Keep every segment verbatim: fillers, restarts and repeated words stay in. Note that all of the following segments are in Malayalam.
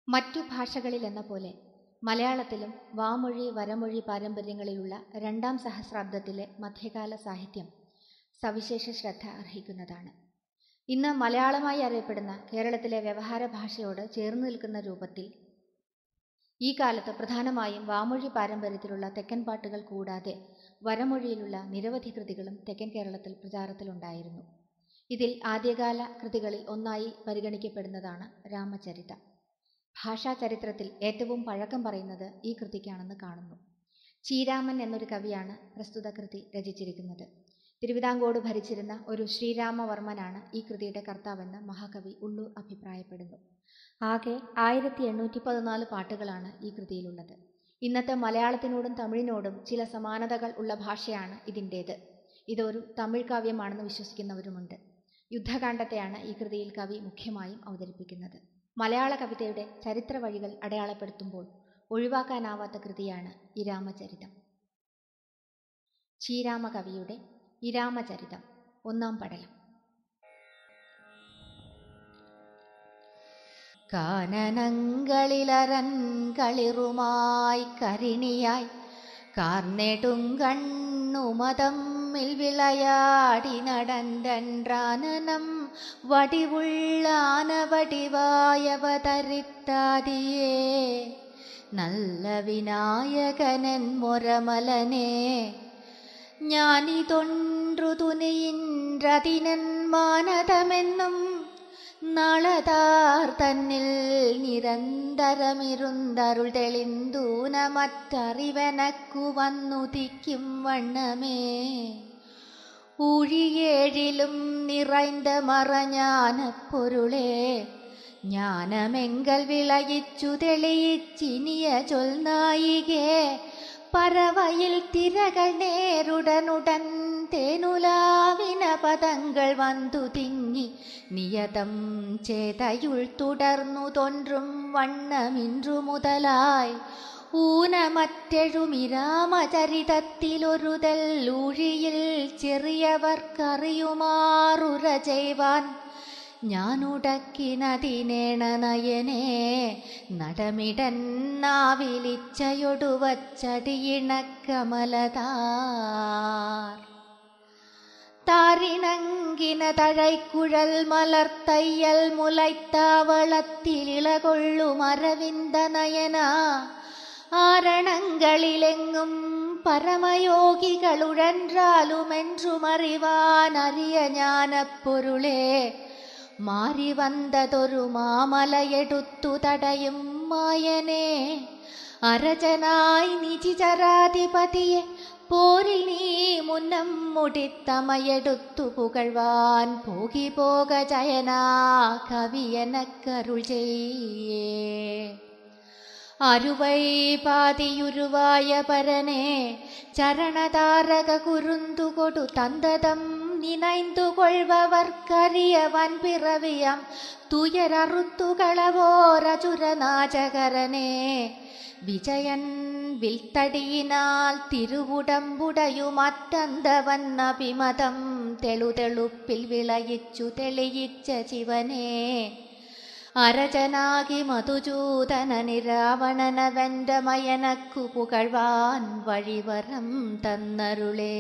മറ്റു ഭാഷകളിലെന്ന പോലെ മലയാളത്തിലും വാമൊഴി വരമൊഴി പാരമ്പര്യങ്ങളിലുള്ള രണ്ടാം സഹസ്രാബ്ദത്തിലെ മധ്യകാല സാഹിത്യം സവിശേഷ ശ്രദ്ധ അർഹിക്കുന്നതാണ്. ഇന്ന് മലയാളമായി അറിയപ്പെടുന്ന കേരളത്തിലെ വ്യവഹാര ഭാഷയോട് ചേർന്ന് നിൽക്കുന്ന രൂപത്തിൽ ഈ കാലത്ത് പ്രധാനമായും വാമൊഴി പാരമ്പര്യത്തിലുള്ള തെക്കൻ പാട്ടുകൾ കൂടാതെ വരമൊഴിയിലുള്ള നിരവധി കൃതികളും തെക്കൻ കേരളത്തിൽ പ്രചാരത്തിലുണ്ടായിരുന്നു. ഇതിൽ ആദ്യകാല കൃതികളിൽ ഒന്നായി പരിഗണിക്കപ്പെടുന്നതാണ് രാമചരിതം. ഭാഷാ ചരിത്രത്തിൽ ഏറ്റവും പഴക്കം പറയുന്നത് ഈ കൃതിക്കാണെന്ന് കാണുന്നു. ചീരാമൻ എന്നൊരു കവിയാണ് പ്രസ്തുത കൃതി രചിച്ചിരിക്കുന്നത്. തിരുവിതാംകോട് ഭരിച്ചിരുന്ന ഒരു ശ്രീരാമവർമ്മനാണ് ഈ കൃതിയുടെ കർത്താവെന്ന് മഹാകവി ഉള്ളൂർ അഭിപ്രായപ്പെടുന്നു. ആകെ ആയിരത്തി എണ്ണൂറ്റി പതിനാല് പാട്ടുകളാണ് ഈ കൃതിയിലുള്ളത്. ഇന്നത്തെ മലയാളത്തിനോടും തമിഴിനോടും ചില സമാനതകൾ ഉള്ള ഭാഷയാണ് ഇതിൻ്റേത്. ഇതൊരു തമിഴ് കാവ്യമാണെന്ന് വിശ്വസിക്കുന്നവരുമുണ്ട്. യുദ്ധകാണ്ഡത്തെയാണ് ഈ കൃതിയിൽ കവി മുഖ്യമായും അവതരിപ്പിക്കുന്നത്. മലയാള കവിതയുടെ ചരിത്ര വഴികൾ അടയാളപ്പെടുത്തുമ്പോൾ ഒഴിവാക്കാനാവാത്ത കൃതിയാണ് ഇരാമചരിതം. ചീരാമ കവിയുടെ ഇരാമചരിതം ഒന്നാം പടലം. കാനനങ്ങളിലരൻ കളിറുമായി കരിണിയായി കാർനെടുങ്കണ്ണുമതമ്മിൽ വിളയാടി നടണ്ടൻറാനനം വടിവുള്ളാനവടിവായവതരിത്താതിയേ നല്ല വിനായകനൻ മൊരമലനെ ഞാനിതൊണ്ടു തുനിയിൻറതിനൻ മാനതമെന്നും നാളതാർ തന്നിൽ നിരന്തരമിരുന്തരുൾ തെളിന്തൂന മറ്ററിവനക്കു വന്നുദിക്കും വണ്ണമേ ഊഴിയേഴിലും നിറൈந்த മറஞானപ്പൊരുളേ ஞானமெங்கൽ വിളയിച്ചു തെളിയിച്ചിനിയ ചൊൽനായികേ പറവയിൽ തിരകൾ നേരുടനുടൻ തേനുലാവിന പദങ്ങൾ വന്നു തിങ്ങി നിയതം ചേതയുൾ തുടർന്നു തൊன்றுം വണ്ണമിன்று മുതലായി ഊനമറ്റെഴുമിരാമചരിതത്തിലൊരുതൽ ഊഴിയിൽ ചെറിയവർക്കറിയുമാറുര ചെയ്വാൻ ഞാനുടക്കിനതിനേണ നയനേ നടമിടൻ നാവിലിച്ചയൊടുവച്ചടിയിണക്കമലതാർ താരിണങ്കിന തഴൈക്കുഴൽ മലർത്തയ്യൽ മുലൈത്താവളത്തിലിളകൊള്ളും അരവിന്ദ നയന ആരണങ്ങളിലെങ്ങും പരമയോഗികളുഴன்றாലുമെன்றுമറിവാനറിയ ஞானപ്പൊരുളേ മാറി വന്നതൊരു മാമലയെടുത്തു തടയും മായനെ അരജനായി നിജിചരാധിപതിയെ പോരിൽ നീ മുന്നം മുടിത്തമയെടുത്തു പുകഴ്വാൻ പോകി പോക ജയനാ കവിയനക്കരുൾ ചെയ്യേ അരുവൈ പാതിയുരുവായ പരനെ ചരണതാരക കുരുന്തുകൊടു തന്തതം നിനൈന്തു കൊள்വവർക്കറിയ വൻപിറവിയം തുയരറുത്തുകളവോരചുരനാചകരനെ വിജയൻ വിൽത്തടിയിനാൽ തിരുവുടമ്പുടയുമറ്റന്തവന്നഭിമതം തെളുതെളുപ്പിൽ വിളയിച്ചു തെളിയിച്ച ശിവനെ അരജനാകി മധുചൂദനനി രാവണനവെൻ്റമയനക്കു പുകഴ്വാൻ വഴിവരം തന്നരുളേ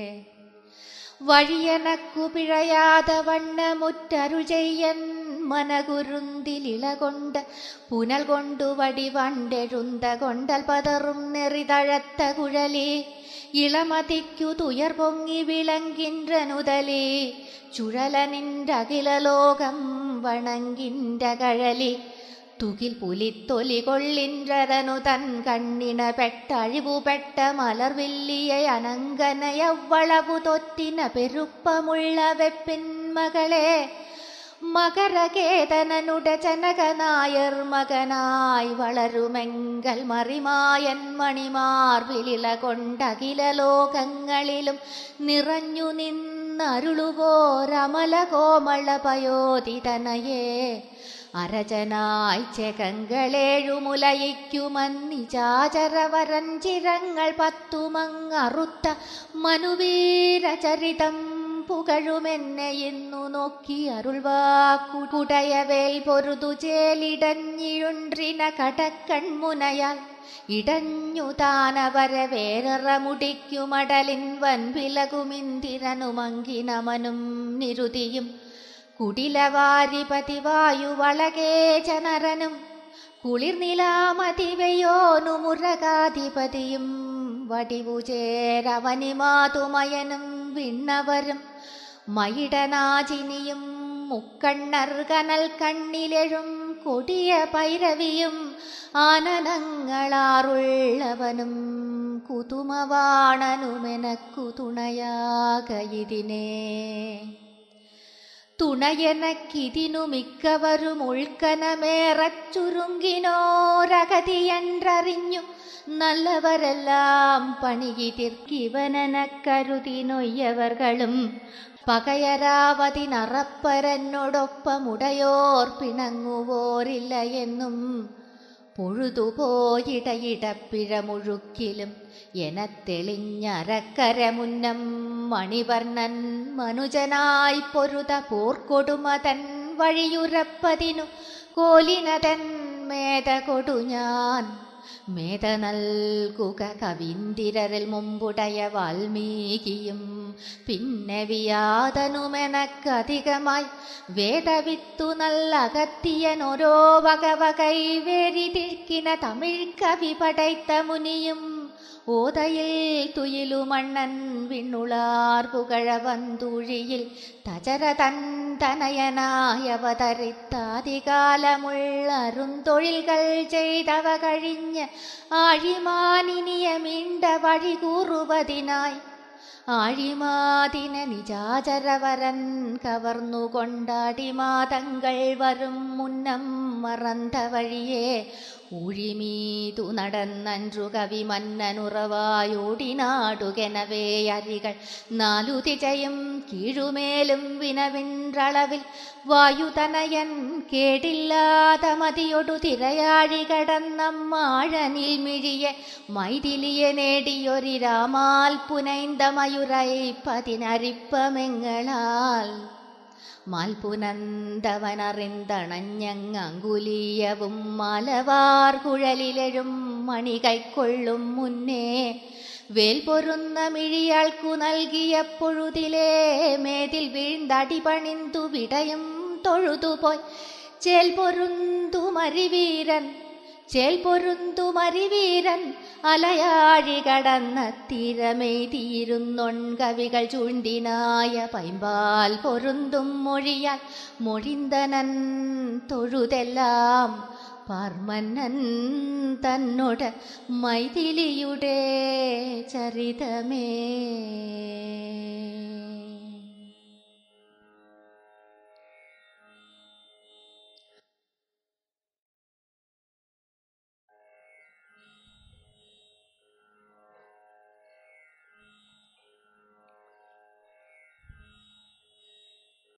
വഴിയനക്കു പിഴയാത വണ്ണമുറ്റരുൾ ചെയ്യൻ മനകുരുന്തിലിളകൊണ്ട് പുനൽ കൊണ്ടു വടിവണ്ടെഴുന്ത കൊണ്ടൽ പതറും നെറിതഴത്ത കുഴലി ഇളമതിക്കു തുയർ പൊങ്ങി വിളങ്കിன்றനുതലി ചുഴലനിன்றകിലലോകം വണങ്കിன்ற കഴലി തുകിൽ പുലിത്തൊലി കൊള്ളിன்றരനു തൻ കണ്ണിണ പെട്ടഴിവുപെട്ട മലർവില്ലിയ അനങ്കനയവ്വളവു തൊറ്റിന പെരുപ്പമുള്ള വെപ്പിൻ മകളെ മകരകേതനനുടെ ജനകനായർ മകനായി വളരുമെങ്കൽ മറിമായൻ മണിമാർവിളിള കൊണ്ടകില ലോകങ്ങളിലും നിറഞ്ഞു നിന്നരുളുവോരമല കോമള പയോധിതനയേ അരജനായി ചെകങ്ങളേഴുമുലയിക്കുമന്നിചാചരവരഞ്ചിരങ്ങൾ പത്തുമങ്ങറുത്ത മനുവീരചരിതം പുകഴുമെന്നെ എന്നു നോക്കി അരുൾവാക്കുടയവേൽ പൊരുതു ചേലിടഞ്ഞിഴുണ്ട്രിന കടക്കൺമുനയാൽ ഇടഞ്ഞു താനവര വേററ മുടിക്കുമടലിൻ വൻപിലകുമിന്ദിരനുമങ്കിനമനും നിരുതിയും കുടിലവാരിപതി വായുവളകേ ചനരനും കുളിർനിലാമതിവയോനു മുരകാധിപതിയും വടിവു ചേരവനിമാതുമയനും വിണ്ണവരും മയിടനാചിനിയും മുക്കണ്ണർ കനൽ കണ്ണിലെഴും കൊടിയ പൈരവിയും ആനനങ്ങളാറുള്ളവനും കുതുമവാണനുമെനക്കു തുണയാകയിതിനേ തുണയെനക്കിതിനു മിക്കവരും ഉൾക്കനമേറച്ചുരുങ്കിനോരഗതിയன்றറിഞ്ഞു നല്ലവരെല്ലാം പണികിതിർക്കിവനെനക്കരുതിനൊയ്യവർകളും പകയരാവതി നറപ്പരനോടൊപ്പമുടയോർ പിണങ്ങുവോരില്ല എന്നും പൊഴുതുപോയിടയിടപ്പിഴ മുഴുക്കിലും എന തെളിഞ്ഞരക്കര മുന്നം മണിവർണ്ണൻ മനുജനായി പൊരുത പോർക്കൊടുമതൻ വഴിയുറപ്പതിനു കോലിനതൻ മേധ കൊടു ഞാൻ മേധ നൽകുക കവീന്ദിരരിൽ മുമ്പുടയ വാൽമീകിയും പിന്നെ വിയാതനുമെനക്കധികമായി വേദവിത്തു നല്ല അകത്തിയനോരോ വകവകൈ വേരിതിർക്കിന തമിഴ് കവി പടൈത്ത മുനിയും ഓതയിൽ തുയിലുമണ്ണൻ വിണ്ണുളാർ പുകഴ വന്തൂഴിയിൽ തചരതൻ തനയനായവതരിത്താതികാലമുള്ളരുന്തൊഴിൽകൾ ചെയ്തവ കഴിഞ്ഞ് ആഴിമാനിനിയമീണ്ട വഴി കൂറുവതിനായി ആഴിമാതിന നിജാചരവരൻ കവർന്നുകൊണ്ടാടിമാതങ്ങൾ വരും മുന്നം മറந்த വഴിയെ ഊഴിമീതു നടന്നൻറു കവി മന്നനുറവായോടിനാടുകെനവേ അരികൾ നാലു തിജയും കീഴുമേലും വിനവിன்றളവിൽ വായുതനയൻ കേടില്ലാത മതിയൊടു തിരയാഴി കടന്നമ്മാഴനിൽ മിഴിയെ മൈഥിലിയെ നേടിയൊരി രാമാൽ പുനൈന്ത മയുരൈ പതിനരിപ്പമെങ്ങളാൽ മാൽപുനന്തവനറിന്തണഞ്ഞങ്ങുലീയവും മലവാർ കുഴലിലെഴും മണി കൈക്കൊള്ളും മുന്നേ വേൽ പൊരുന്ന മിഴിയാൾക്കു നൽകിയ പൊഴുതിലേ മേതിൽ വീഴ്ന്തടി പണിന്തു വിടയും തൊഴുതുപോയി ചേൽ പൊരുന്തു മരിവീരൻ ചേൽ പൊരുന്തു മരിവീരൻ അലയാഴി കടന്ന തീരമെയ്തിയിരുന്നൊൺകവികൾ ചൂണ്ടിനായ പൈമ്പാൽ പൊരുന്തും മൊഴിയാൽ മൊഴിന്തനൻ തൊഴുതെല്ലാം പാർമന്നൻ തന്നോട് മൈഥിലിയുടെ ചരിതമേ.